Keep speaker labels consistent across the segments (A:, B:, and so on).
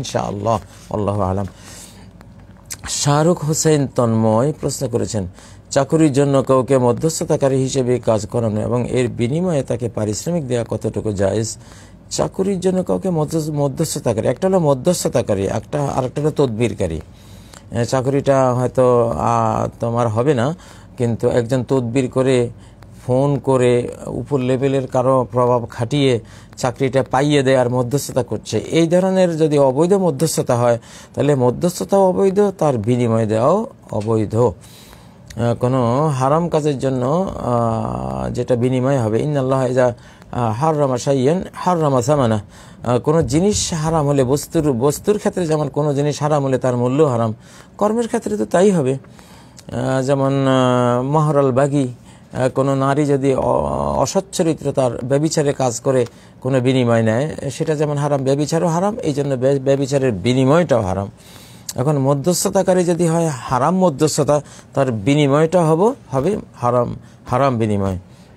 A: ইনশাআল্লাহ। আল্লাহু আলাম। শাহরুখ হোসেন তন্ময় প্রশ্ন করেছেন, চাকুরির জন্য কাউকে মধ্যস্থতাকারী হিসেবে কাজ করানো এবং এর বিনিময়ে তাকে পারিশ্রমিক দেওয়া কতটুকু জায়েজ? চাকুরির জন্য কাউকে মধ্যস্থতাকারী, একটা হলো মধ্যস্থতাকারী, আরেকটা হলো তদবিরকারী। চাকুরিটা হয়তো তোমার হবে না, কিন্তু একজন তদবির করে ফোন করে উপর লেভেলের কারো প্রভাব খাটিয়ে চাকরিটা পাইয়ে দেয় আর মধ্যস্থতা করছে, এই ধরনের যদি অবৈধ মধ্যস্থতা হয় তাহলে মধ্যস্থতাও অবৈধ, তার বিনিময় দেওয়াও অবৈধ। কোনো হারাম কাজের জন্য যেটা বিনিময় হবে, ইন্নাল্লাহ ইযা হাররামা শাইয়ান হাররামা সামানা, কোনো জিনিস হারাম হলে বস্তুর ক্ষেত্রে যেমন কোনো জিনিস হারাম হলে তার মূল্য হারাম, কর্মের ক্ষেত্রে তো তাই হবে। যেমন মহরাল বাগি, কোনো নারী যদি অসচ্চরিত্রতার ব্যভিচারে কাজ করে কোনো বিনিময় নেয়, সেটা যেমন হারাম, ব্যভিচারও হারাম, এই জন্য ব্যভিচারের বিনিময়টাও হারাম। এখন মধ্যস্থতাকারী যদি হয় হারাম মধ্যস্থতা, তার বিনিময়টা হবে হারাম বিনিময়।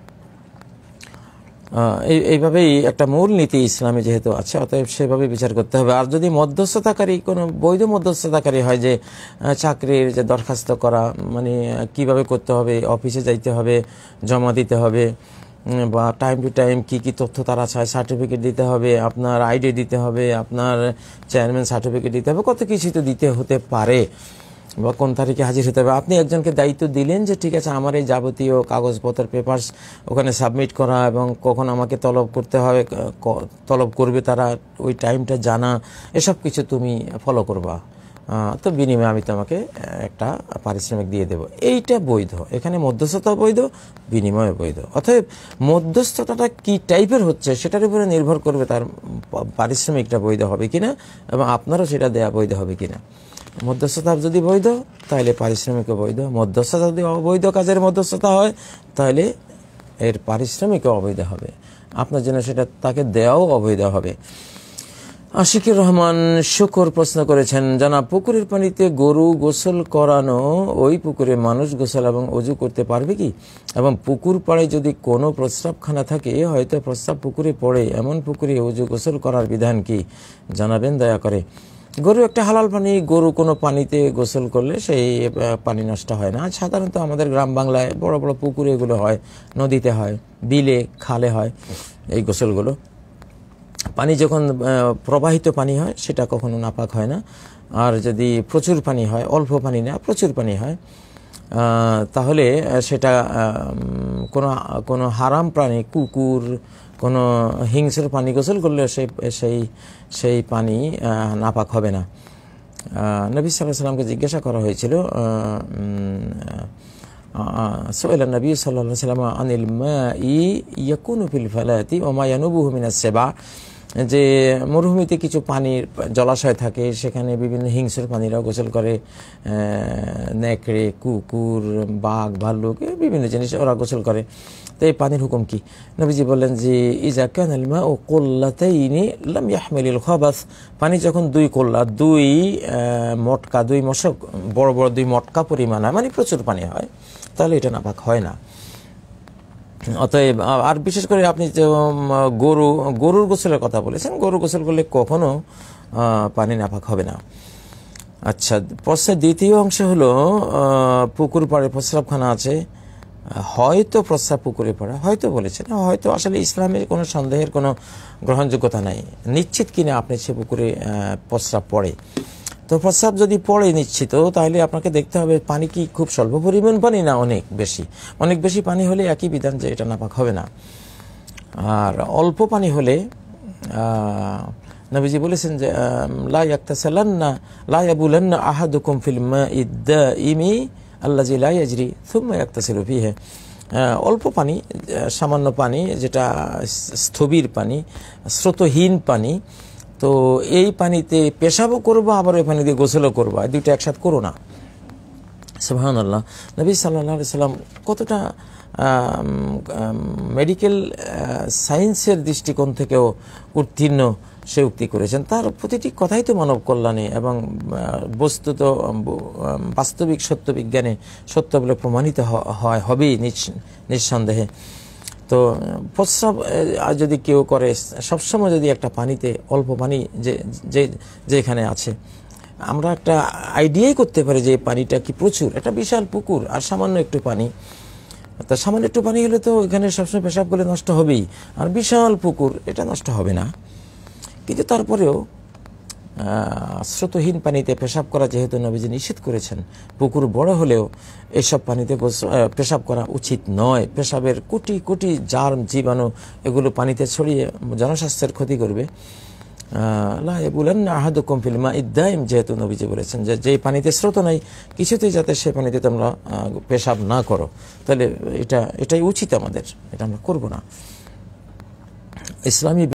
A: এইভাবেই একটা মূল নীতি ইসলামে যেহেতু আছে, অতএব সেভাবে বিচার করতে হবে। আর যদি মধ্যস্থতাকারী কোনো বৈধ মধ্যস্থতাকারী হয়, যে চাকরির যে দরখাস্ত করা, মানে কিভাবে করতে হবে, অফিসে যাইতে হবে, জমা দিতে হবে, বা টাইম টু টাইম কি কি তথ্য তারা চায়, সার্টিফিকেট দিতে হবে, আপনার আইডি দিতে হবে, আপনার চেয়ারম্যান সার্টিফিকেট দিতে হবে, কত কিছু তো দিতে হতে পারে, বা কোন তারিখে হাজির হতে হবে। আপনি একজনকে দায়িত্ব দিলেন যে ঠিক আছে আমার এই যাবতীয় কাগজপত্র পেপারস ওখানে সাবমিট করা, এবং কখন আমাকে তলব করতে হবে, তলব করবে তারা, ওই টাইমটা জানা, এসব কিছু তুমি ফলো করবা, তো বিনিময়ে আমি তোমাকে একটা পারিশ্রমিক দিয়ে দেব, এইটা বৈধ। এখানে মধ্যস্থতা বৈধ, বিনিময় বৈধ। অতএব মধ্যস্থতাটা কি টাইপের হচ্ছে সেটার উপরে নির্ভর করবে তার পারিশ্রমিকটা বৈধ হবে কিনা, এবং আপনারও সেটা দেয়া বৈধ হবে কিনা। মধ্যস্থতা যদি বৈধ তাহলে পারিশ্রমিকও বৈধ, মধ্যস্থতা যদি অবৈধ কাজের মধ্যস্থতা হয় তাহলে এর পারিশ্রমিকও অবৈধ হবে, আপনার জন্য সেটা তাকে দেওয়াও অবৈধ হবে। আশিকুর রহমান শুকর প্রশ্ন করেছেন, জানা পুকুরের পানিতে গরু গোসল করানো, ওই পুকুরে মানুষ গোসল এবং অজু করতে পারবে কি? এবং পুকুর পাড়ে যদি কোনো প্রস্রাবখানা থাকে, হয়তো প্রস্রাব পুকুরে পড়ে, এমন পুকুরে অজু গোসল করার বিধান কি জানাবেন দয়া করে। গরু একটা হালাল পানি, গরু কোনো পানিতে গোসল করলে সেই পানি নষ্ট হয় না। সাধারণত আমাদের গ্রাম বাংলায় বড় বড় পুকুরে এগুলো হয়, নদীতে হয়, বিলে খালে হয় এই গোসলগুলো। পানি যখন প্রবাহিত পানি হয় সেটা কখনো নাপাক হয় না। আর যদি প্রচুর পানি হয়, অল্প পানি না প্রচুর পানি হয়, তাহলে সেটা কোনো হারাম প্রাণী, কুকুর, কোনো হিংস্র পানি গোসল করলে সেই পানি নাপাক হবে না। নবী সাল্লাল্লাহু আলাইহি সাল্লামকে জিজ্ঞাসা করা হয়েছিল, সুইলা নবী সাল্লাল্লাহু আলাইহি ওয়াসাল্লাম আনিল মাই ইয়াকুনু ফিল ফালাতি ওয়া মা ইয়ানুবুহু মিনাস সাবা, যে মরুভূমিতে কিছু পানির জলাশয় থাকে, সেখানে বিভিন্ন হিংস্র প্রাণীরা গোসল করে, নেকড়ে, কুকুর, বাঘ, ভাল্লুক, বিভিন্ন জিনিস ওরা গোসল করে, তো এই পানির হুকুম কি? নবীজি বললেন যে ইজা কানাল মাউ কুল্লাতাইনি লাম ইয়াহমিলুল খাবাস, পানি যখন দুই কোল্লা, দুই মটকা, দুই মশক, বড় বড় দুই মটকা পরিমাণ হয়, মানে প্রচুর পানি হয়, তাহলে এটা নাপাক হয় না। অতএব আর বিশেষ করে আপনি যে গরুর গোসলের কথা বলেছেন, গরু গোসল করলে কখনো পানি নাপাক হবে না। আচ্ছা, প্রশ্নের দ্বিতীয় অংশ হলো, পুকুর পাড়ে প্রস্রাবখানা আছে, হয়তো প্রস্রাব পুকুরে পড়ে, হয়তো বলেছেন, হয়তো আসলে ইসলামের কোনো সন্দেহের কোনো গ্রহণযোগ্যতা নাই, নিশ্চিত কিনা আপনি সে পুকুরে প্রস্রাব পড়ে। তো প্রস্রাব যদি পড়ে নিশ্চিত, তাহলে আপনাকে দেখতে হবে পানি কি খুব স্বল্প পরিমাণ পানি না অনেক বেশি। অনেক বেশি পানি হলে একই বিধান যে এটা নাপাক হবে না। আর অল্প পানি হলে নবীজি বলেছেন যে লা ইয়াক্তাসালান্না লা ইয়াবুলান্না আহাদুকুম ফিল মা'i দাইমি আল্লাযী লা ইয়াজরি থুম্মা ইয়াক্তাসিলু ফিহি, অল্প পানি, সামান্য পানি, যেটা স্থবির পানি, স্রোতহীন পানি, তো এই পানিতে পেশাবও করবো, আবার ওই পানি দিয়ে গোসলও করবো, দুইটা একসাথে করো না। সুবহানাল্লাহ, নবী সাল্লাল্লাহু আলাইহি সাল্লাম কতটা মেডিকেল সায়েন্সের দৃষ্টিকোণ থেকেও উত্তীর্ণ সে উক্তি করেছেন। তার প্রতিটি কথাই তো মানব কল্যাণে এবং বস্তুত বাস্তবিক সত্য বিজ্ঞানে সত্য বলে প্রমাণিত হবেই নিঃসন্দেহে। তো প্রস্রাব যদি কেউ করে, সবসময় যদি একটা পানিতে অল্প পানি যেখানে আছে, আমরা একটা আইডিয়াই করতে পারি যে পানিটা কি প্রচুর, একটা বিশাল পুকুর আর সামান্য একটু পানি, তা সামান্য একটু পানি হলে তো এখানে সবসময় পেশাব করলে নষ্ট হবেই, আর বিশাল পুকুর এটা নষ্ট হবে না। কিন্তু তারপরেও স্রোতহীন পানিতে পেশাব করা যেহেতু নবীজি নিষেধ করেছেন, পুকুর বড় হলেও এসব পানিতে পেশাব করা উচিত নয়। পেশাবের কোটি কোটি জার্ম জীবাণু এগুলো পানিতে ছড়িয়ে জনস্বাস্থ্যের ক্ষতি করবে। লা ইয়াবুলান্না আহাদুকুম ফিল মাইদ দাইম, যেহেতু নবীজি বলেছেন যে যেই পানিতে স্রোত নাই কিছুতেই যাতে সে পানিতে তোমরা পেশাব না করো, তাহলে এটাই উচিত আমাদের, এটা আমরা করব না। ইসলামী